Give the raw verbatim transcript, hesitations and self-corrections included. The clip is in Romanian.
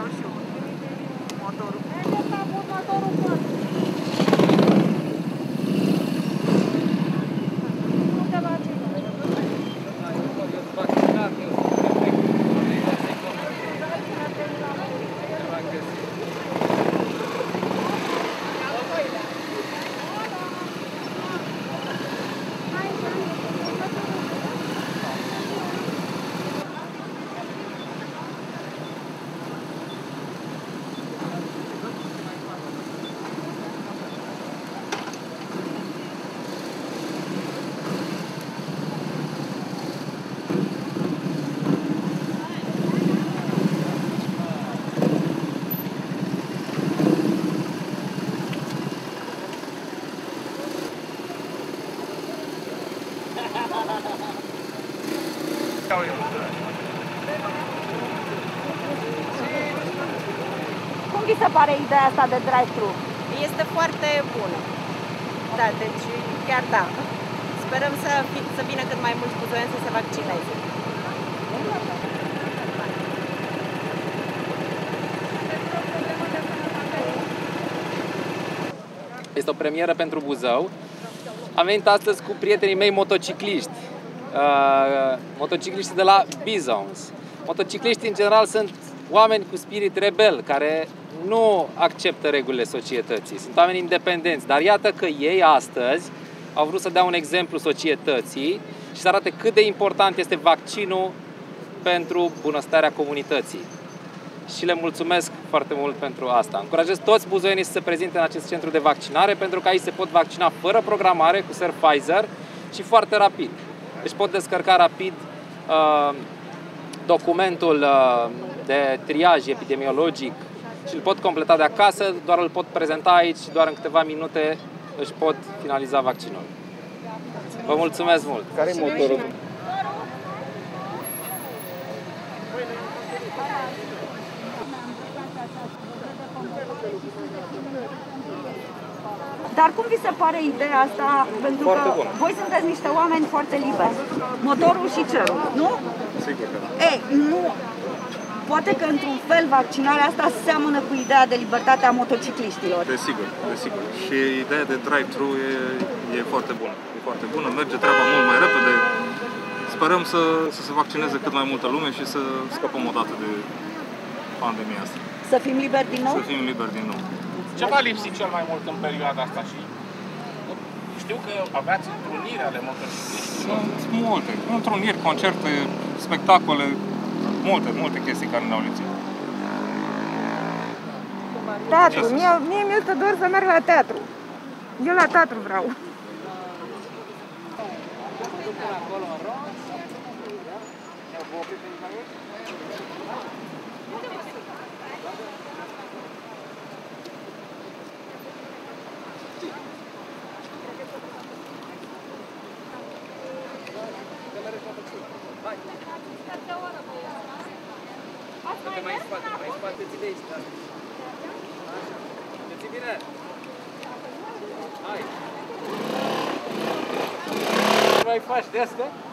eu și eu. Motorul. Cum vi se pare ideea asta de drive-thru? Este foarte bună. Da, deci chiar da. Sperăm să, fi, să vină cât mai mulți buzoieni să se vaccineze. Este o premieră pentru Buzău. Am venit astăzi cu prietenii mei motocicliști. Uh, motocicliști de la Bizons. Motocicliștii în general sunt oameni cu spirit rebel, care nu acceptă regulile societății. Sunt oameni independenți, dar iată că ei astăzi au vrut să dea un exemplu societății și să arate cât de important este vaccinul pentru bunăstarea comunității. Și le mulțumesc foarte mult pentru asta. Încurajez toți buzoienii să se prezinte în acest centru de vaccinare, pentru că aici se pot vaccina fără programare, cu ser Pfizer și foarte rapid. Deci pot descărca rapid uh, documentul uh, de triaj epidemiologic și îl pot completa de acasă, doar îl pot prezenta aici și doar în câteva minute își pot finaliza vaccinul. Vă mulțumesc mult! Care e motorul? Dar cum vi se pare ideea asta? Pentru foarte că bună. voi sunteți niște oameni foarte liberi. Motorul și cerul, nu? Sigur că da. Ei, nu. Poate că într-un fel vaccinarea asta seamănă cu ideea de libertate a motocicliștilor. Desigur, desigur. Și ideea de drive-thru e, e foarte bună. E foarte bună, merge treaba mult mai repede. Sperăm să, să se vaccineze cât mai multă lume și să scăpăm odată de pandemia asta. Să fim liberi din nou? Să fim liberi din nou. Ce v-a lipsit cel mai mult în perioada asta? Și știu că aveați întruniri ale motocicliștilor. Sunt multe. Întruniri, concerte, spectacole, multe, multe chestii care ne-au lipsit. Teatru. Mie, mie mi-este dor să merg la teatru. Eu la teatru vreau. Mai spate, mai spate, ți de aici, da. Ți bine? Hai! Mai faci de asta?